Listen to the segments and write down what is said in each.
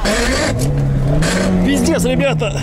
Пиздец, ребята!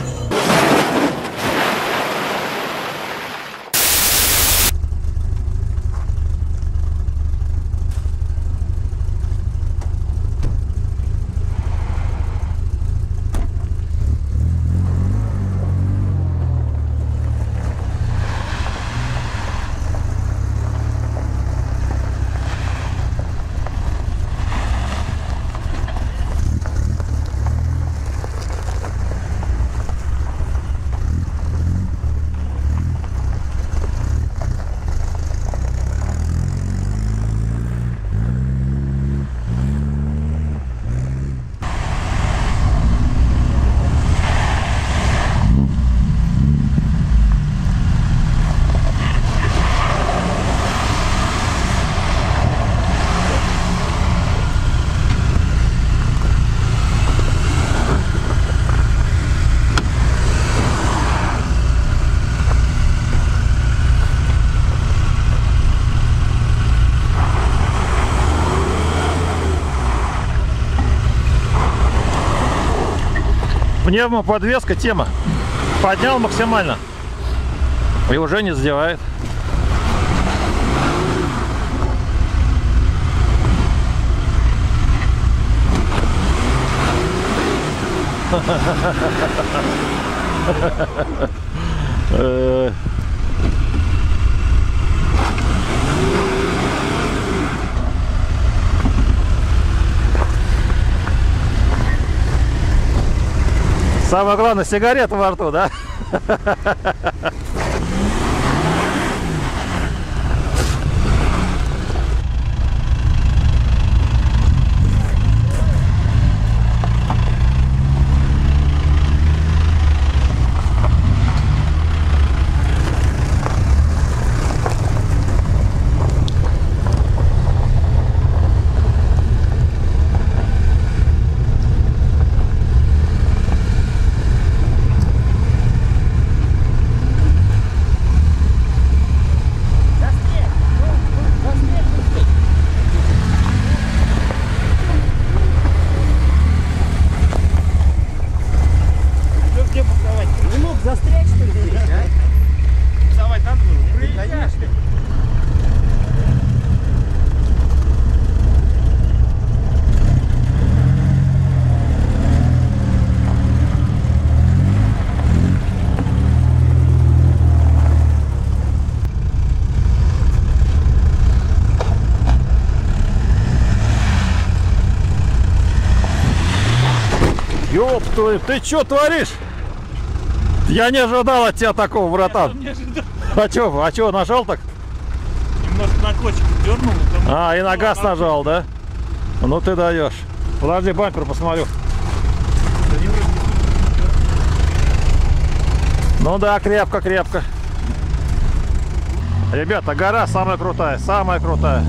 Пневмоподвеска, тема. Поднял максимально и уже не задевает. Самое главное, сигарета во рту, да? Ёп твою, ты чё творишь? Я не ожидал от тебя такого, братан. А чё, нажал так? Немножко на клочек дернул. А, и на газ нажал, да? Ну ты даешь. Подожди, бампер посмотрю. Ну да, крепко. Ребята, гора самая крутая, самая крутая.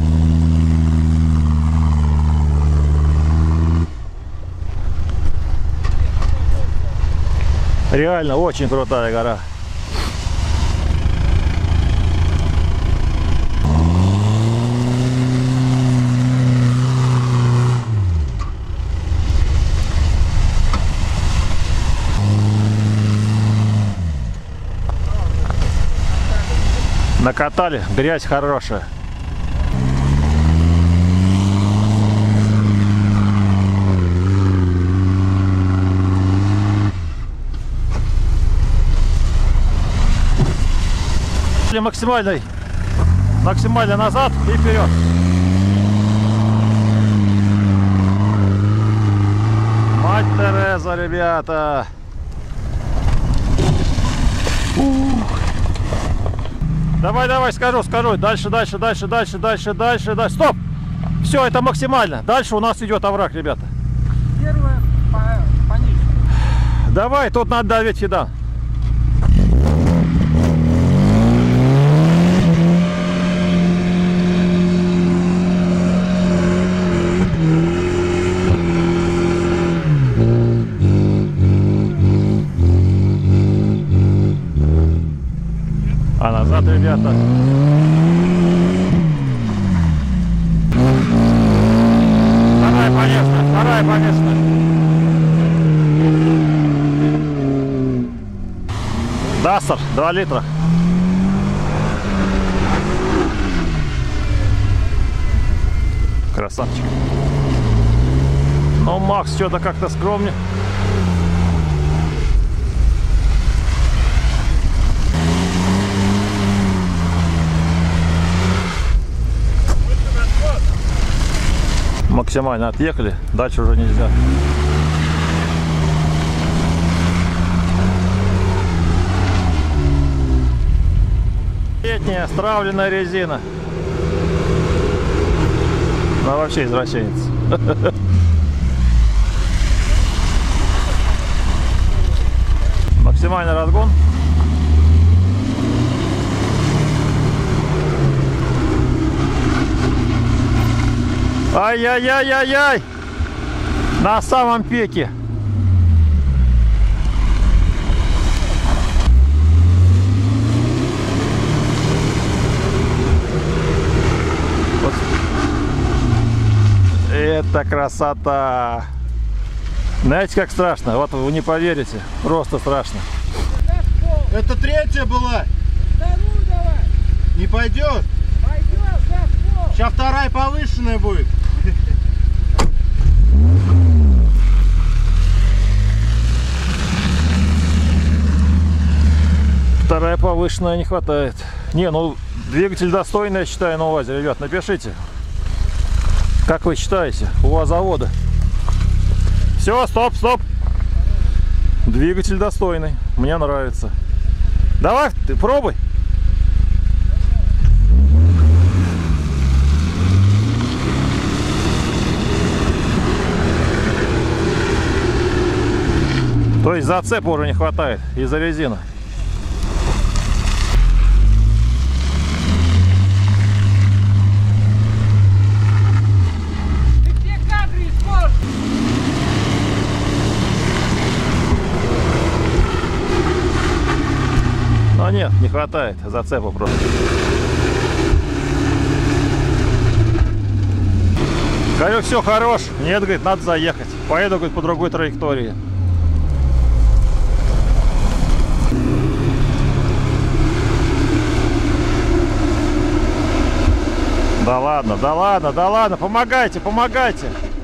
Реально очень крутая гора. Накатали, грязь хорошая. Максимально назад и вперед. Мать Тереза, ребята. Давай, скажу. Дальше. Стоп! Все, это максимально. Дальше у нас идет овраг, ребята. Первое пониже. Давай, тут надо давить сюда. А назад, ребята. Вторая, конечно. Дастер 2 литра. Красавчик. Но Макс что-то как-то скромнее. Максимально отъехали, дальше уже нельзя. Летняя стравленная резина. Ну вообще извращенец. Максимальный разгон. Ай-яй-яй-яй-яй! На самом пике. Вот. Это красота! Знаете, как страшно? Вот вы не поверите. Просто страшно. Это третья была. Вторую давай. Не пойдет. Пойдет, за Сейчас вторая повышенная будет. Вторая повышенная не хватает. Не, ну двигатель достойный, я считаю, на УАЗе. Ребят, напишите. Как вы считаете? У вас завода. Все, стоп, стоп. Двигатель достойный. Мне нравится. Давай, ты пробуй. То есть зацепа уже не хватает из-за резины. Ты все кадры испортил. Но нет, не хватает зацепа просто. Говорю, все, хорош. Нет, говорит, надо заехать. Поеду, говорит, по другой траектории. Да ладно, да ладно, да ладно, помогайте, помогайте.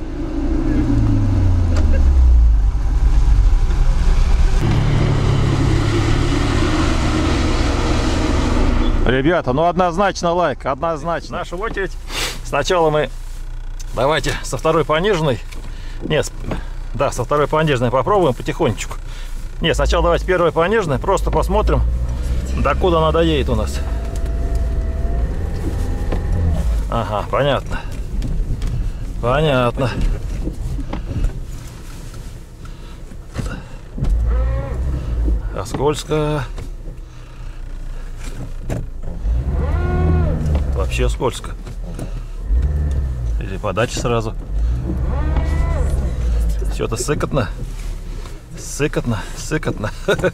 Ребята, ну однозначно лайк, однозначно. Наша очередь. Сначала мы, давайте со второй пониженной. Нет, да, со второй пониженной попробуем потихонечку. Нет, сначала давайте первой пониженной, просто посмотрим, докуда она доедет у нас. Ага, понятно. Понятно. А скользко. Вообще скользко. Или подача сразу. Все-то сыкотно. Сыкотно, сыкотно.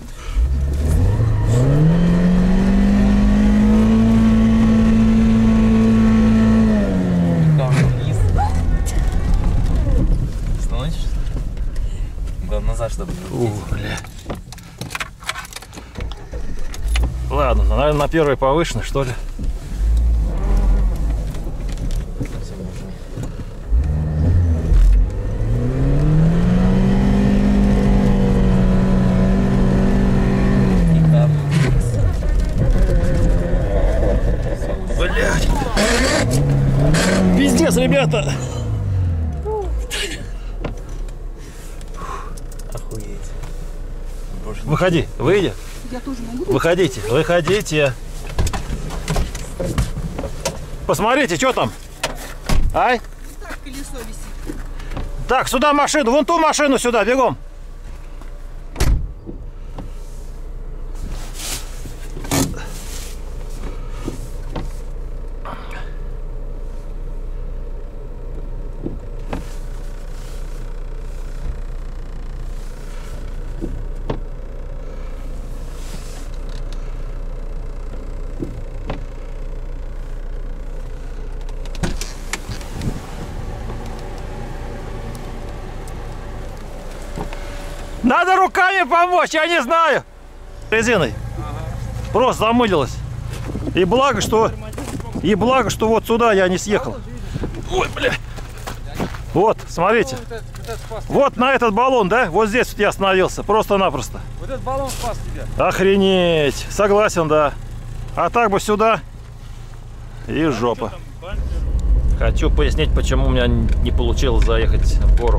Чтобы... Бля. Ладно, наверное, на первой повышенной, что ли. Блядь. Пиздец, ребята. Выходи, выйди. Я тоже могу. Выходите, выходите. Посмотрите, что там. Ай. Так, колесо висит. Так, сюда машину, вон ту машину сюда, бегом. Надо руками помочь, я не знаю. Резиной. Просто замылилось. И благо, что вот сюда я не съехал. Ой, бля. Вот, смотрите. Вот на этот баллон, да? Вот здесь вот я остановился. Просто-напросто. Вот этот баллон спас тебя. Охренеть. Согласен, да. А так бы сюда. И жопа. Хочу пояснить, почему у меня не получилось заехать в гору.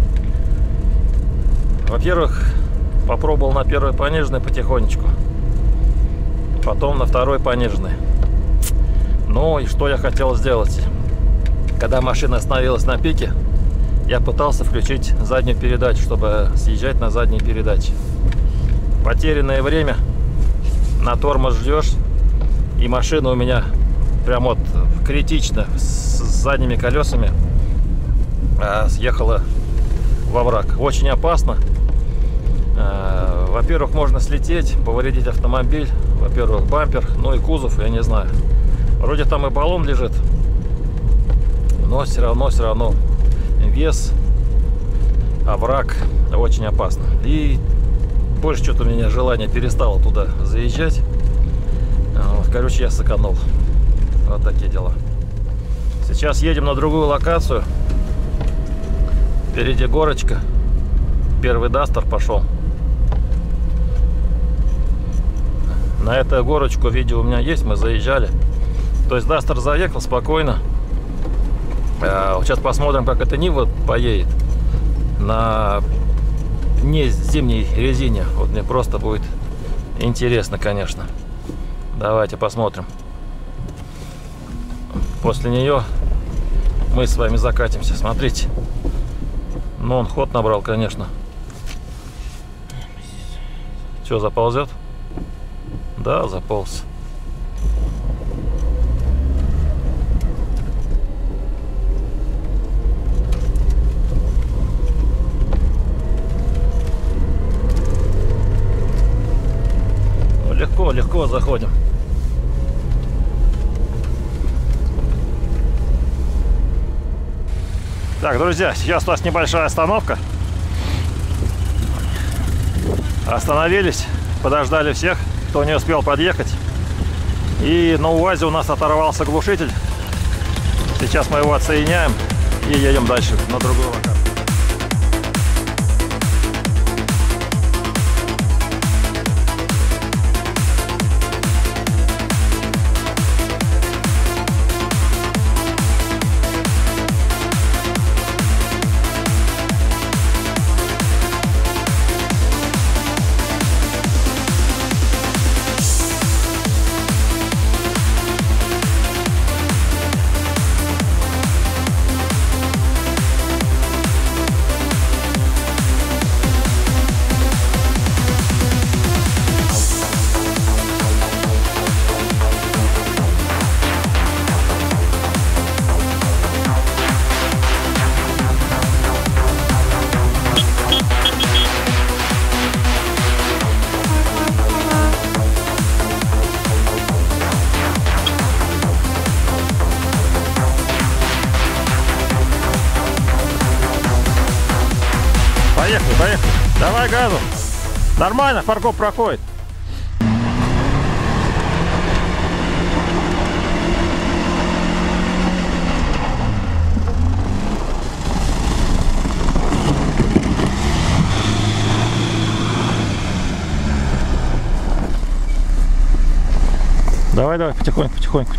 Во-первых, попробовал на первой пониженной потихонечку. Потом на второй пониженной. Ну и что я хотел сделать? Когда машина остановилась на пике, я пытался включить заднюю передачу, чтобы съезжать на задние передачи. Потерянное время, на тормоз ждешь, и машина у меня прям вот критично с задними колесами съехала во враг. Очень опасно. Во-первых, можно слететь, повредить автомобиль, во-первых, бампер, ну и кузов, я не знаю. Вроде там и баллон лежит, но все равно вес, овраг очень опасно. И больше что-то у меня желание перестало туда заезжать. Короче, я сэкономил. Вот такие дела. Сейчас едем на другую локацию. Впереди горочка. Первый Дастер пошел. На эту горочку видео у меня есть, мы заезжали. То есть Дастер заехал спокойно. Сейчас посмотрим, как эта Нива поедет на не зимней резине. Вот мне просто будет интересно, конечно. Давайте посмотрим. После нее мы с вами закатимся. Смотрите. Ну, он ход набрал, конечно. Что, заползет? Да, заполз. Легко заходим. Так, друзья, сейчас у нас небольшая остановка. Остановились, подождали всех, кто не успел подъехать. И на УАЗе у нас оторвался глушитель. Сейчас мы его отсоединяем и едем дальше на другую локацию. Поехали. Давай газу. Нормально, фаркоп проходит. Давай, потихоньку.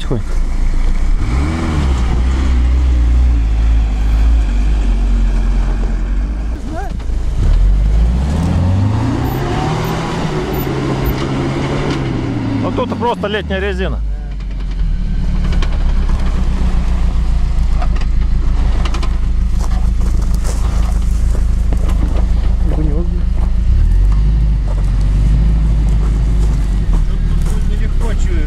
Ну тут просто летняя резина. Нелегко чую.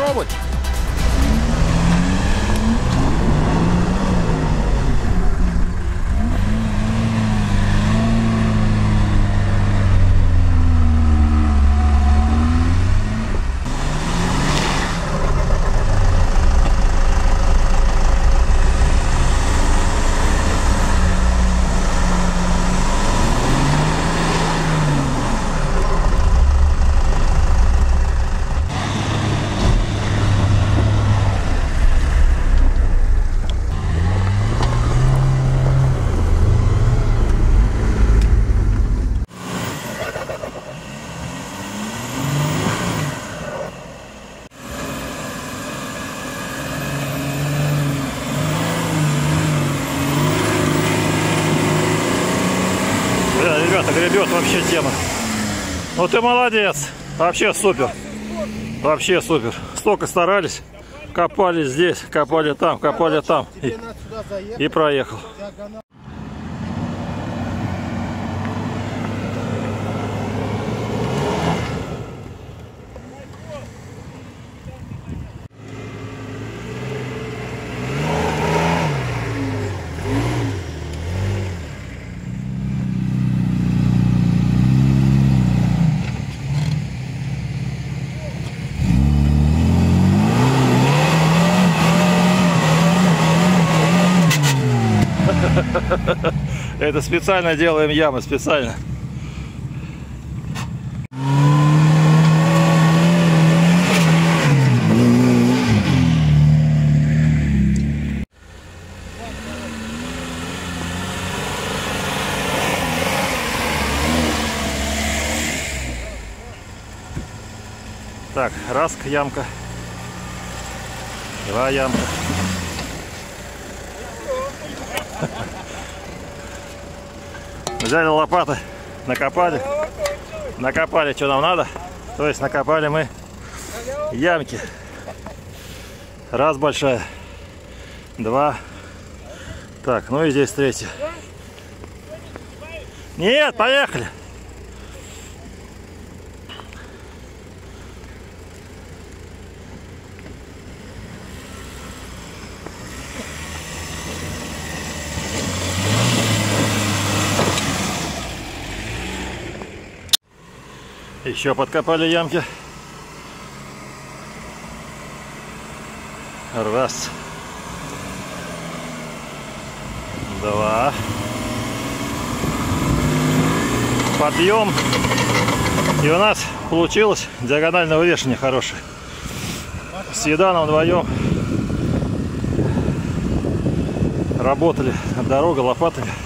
попробуй. Ребята, гребет вообще тема. Ну ты молодец. Вообще супер. Вообще супер. Столько старались. Копали здесь, копали там, копали там. И проехал. Это специально делаем ямы, специально. Так, раз ямка, два ямка. Взяли лопаты, накопали, что нам надо. То есть накопали мы ямки. Раз большая, два. Так, ну и здесь третья. Нет, поехали. Еще подкопали ямки. Раз. Два. Подъем. И у нас получилось диагональное вывешивание хорошее. С Еданом вдвоем работали над дорогой лопатами.